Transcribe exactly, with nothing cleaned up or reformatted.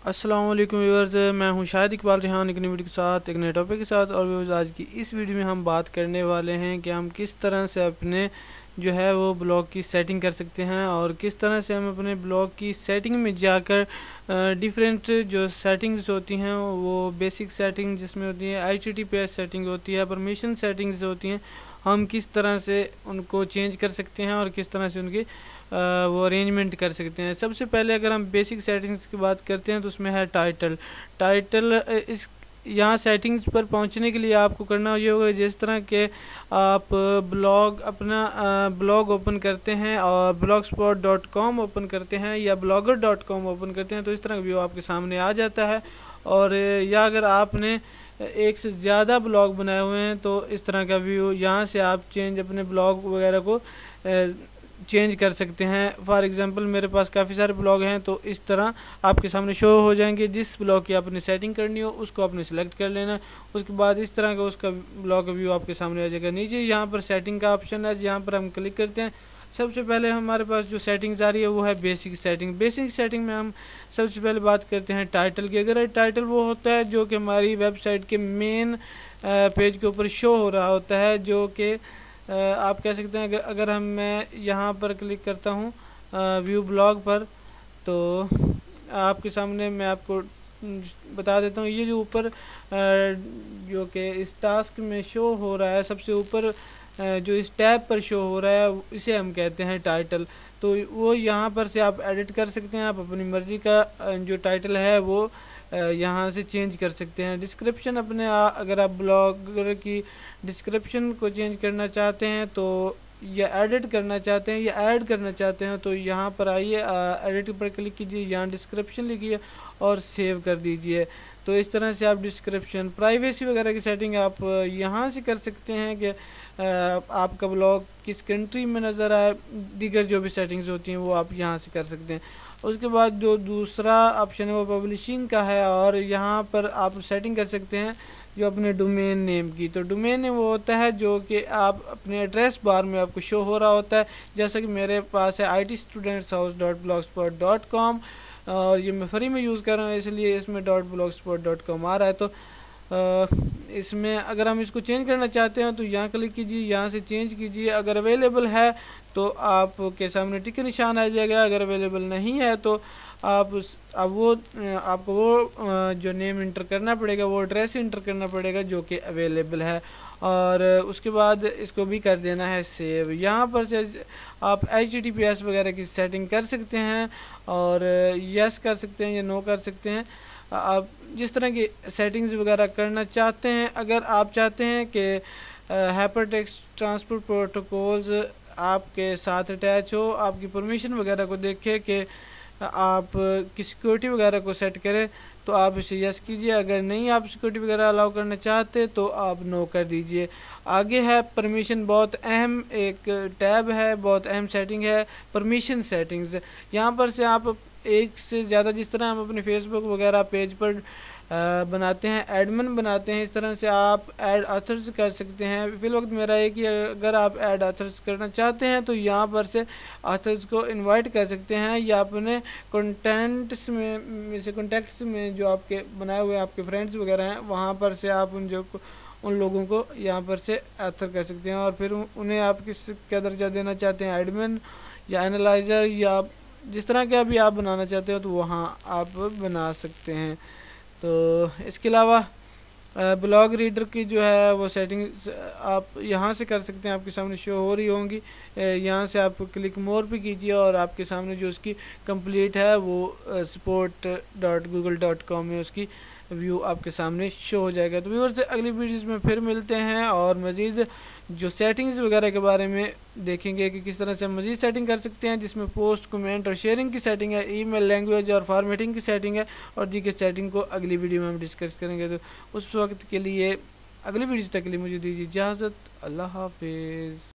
अस्सलाम वालेकुम व्यूअर्स, मैं हूं शाहिद इकबाल रेहान एक नई वीडियो के साथ, एक नए टॉपिक के साथ। और व्यूअर्स, आज की इस वीडियो में हम बात करने वाले हैं कि हम किस तरह से अपने जो है वो ब्लॉग की सेटिंग कर सकते हैं और किस तरह से हम अपने ब्लॉग की सेटिंग में जाकर डिफरेंट जो सेटिंग्स होती हैं वो बेसिक सेटिंग जिसमें होती है H T T P S setting होती है, परमिशन सेटिंग्स होती हैं, हम किस तरह से उनको चेंज कर सकते हैं और किस तरह से उनकी आ, वो अरेंजमेंट कर सकते हैं। सबसे पहले अगर हम बेसिक सेटिंग्स की बात करते हैं तो उसमें है टाइटल। टाइटल इस यहाँ सेटिंग्स पर पहुँचने के लिए आपको करना ये होगा, जिस तरह के आप ब्लॉग अपना ब्लॉग ओपन करते हैं और blogspot dot com open करते हैं या ब्लॉगर डॉट कॉम ओपन करते हैं तो इस तरह का व्यू आपके सामने आ जाता है। और या अगर आपने एक से ज़्यादा ब्लॉग बनाए हुए हैं तो इस तरह का व्यू यहाँ से आप चेंज अपने ब्लॉग वगैरह को चेंज कर सकते हैं। फॉर एग्जांपल मेरे पास काफ़ी सारे ब्लॉग हैं तो इस तरह आपके सामने शो हो जाएंगे। जिस ब्लॉग की आपने सेटिंग करनी हो उसको आपने सेलेक्ट कर लेना, उसके बाद इस तरह का उसका ब्लॉग का व्यू आपके सामने आ जाएगा। नीचे यहाँ पर सेटिंग का ऑप्शन है, यहाँ पर हम क्लिक करते हैं। सबसे पहले हमारे पास जो सेटिंग्स आ रही है वो है बेसिक सेटिंग। बेसिक सेटिंग में हम सबसे पहले बात करते हैं टाइटल की। अगर टाइटल वो होता है जो कि हमारी वेबसाइट के मेन पेज के ऊपर शो हो रहा होता है, जो कि आप कह सकते हैं अगर हम मैं यहाँ पर क्लिक करता हूँ व्यू ब्लॉग पर तो आपके सामने मैं आपको बता देता हूँ, ये जो ऊपर जो कि इस टास्क में शो हो रहा है सबसे ऊपर जो इस टैब पर शो हो रहा है इसे हम कहते हैं टाइटल। तो वो यहाँ पर से आप एडिट कर सकते हैं, आप अपनी मर्ज़ी का जो टाइटल है वो यहाँ से चेंज कर सकते हैं। डिस्क्रिप्शन अपने अगर आप ब्लॉगर की डिस्क्रिप्शन को चेंज करना चाहते हैं तो या एडिट करना चाहते हैं या ऐड करना चाहते हैं तो यहाँ पर आइए, एडिट पर क्लिक कीजिए, यहाँ डिस्क्रिप्शन लिखिए और सेव कर दीजिए। तो इस तरह से आप डिस्क्रिप्शन प्राइवेसी वगैरह की सेटिंग आप यहाँ से कर सकते हैं कि आपका ब्लॉग किस कंट्री में नज़र आए, दीगर जो भी सेटिंग्स होती हैं वो आप यहाँ से कर सकते हैं। उसके बाद जो दूसरा ऑप्शन है वो पब्लिशिंग का है और यहाँ पर आप सेटिंग कर सकते हैं जो अपने डोमेन नेम की। तो डोमेन नेम वो होता है जो कि आप अपने एड्रेस बार में आपको शो हो रहा होता है, जैसा कि मेरे पास है I T students house dot blogspot dot com और ये मैं फ्री में यूज़ कर रहा हूँ इसलिए इसमें dot blogspot dot com आ रहा है। तो आ, इसमें अगर हम इसको चेंज करना चाहते हैं तो यहाँ क्लिक कीजिए, यहाँ से चेंज कीजिए। अगर अवेलेबल है तो आपके सामने टिक निशान आ जाएगा, अगर अवेलेबल नहीं है तो आप उस अब वो आपको वो जो नेम इंटर करना पड़ेगा, वो एड्रेस इंटर करना पड़ेगा जो कि अवेलेबल है और उसके बाद इसको भी कर देना है सेव। यहाँ पर से आप H T T P S वगैरह की सेटिंग कर सकते हैं और यस कर सकते हैं या नो कर सकते हैं, आप जिस तरह की सेटिंग्स वगैरह करना चाहते हैं। अगर आप चाहते हैं कि हाइपरटेक्स्ट ट्रांसपोर्ट प्रोटोकॉल्स आपके साथ अटैच हो, आपकी परमिशन वगैरह को देखे कि आप की सिक्योरिटी वगैरह को सेट करें तो आप इसे यस कीजिए। अगर नहीं आप सिक्योरिटी वगैरह अलाउ करना चाहते तो आप नो कर दीजिए। आगे है परमिशन, बहुत अहम एक टैब है, बहुत अहम सेटिंग है परमिशन सेटिंग्स। यहाँ पर से आप एक से ज़्यादा, जिस तरह हम अपने फेसबुक वगैरह पेज पर आ, बनाते हैं, एडमिन बनाते हैं, इस तरह से आप ऐड ऑथर्स कर सकते हैं। फिल वक्त मेरा है कि अगर आप ऐड ऑथर्स करना चाहते हैं तो यहाँ पर से ऑथर्स को इनवाइट कर सकते हैं या अपने कॉन्टेंट्स में से कॉन्टेक्ट्स में जो आपके बनाए हुए आपके फ्रेंड्स वगैरह हैं वहाँ पर से आप उन जो उन लोगों को यहाँ पर से ऑथर कर सकते हैं और फिर उन्हें आप किस क्या दर्जा देना चाहते हैं, एडमिन या एनालाइज़र या जिस तरह के अभी आप बनाना चाहते हो तो वहाँ आप बना सकते हैं। तो इसके अलावा ब्लॉग रीडर की जो है वो सेटिंग आप यहाँ से कर सकते हैं, आपके सामने शो हो रही होंगी। यहाँ से आप क्लिक मोर पे कीजिए और आपके सामने जो उसकी कंप्लीट है वो support dot Google dot com में उसकी व्यू आपके सामने शो हो जाएगा। तो व्यूअर्स, अगली वीडियोस में फिर मिलते हैं और मज़ीद जो सेटिंग्स वगैरह के बारे में देखेंगे कि किस तरह से हम मज़ीद सेटिंग कर सकते हैं, जिसमें पोस्ट, कमेंट और शेयरिंग की सेटिंग है, ईमेल, लैंग्वेज और फॉर्मेटिंग की सेटिंग है और जी के सेटिंग को अगली वीडियो में हम डिस्कस करेंगे। तो उस वक्त के लिए अगली वीडियो तक के लिए मुझे दीजिए इजाज़त। अल्लाह हाफिज़।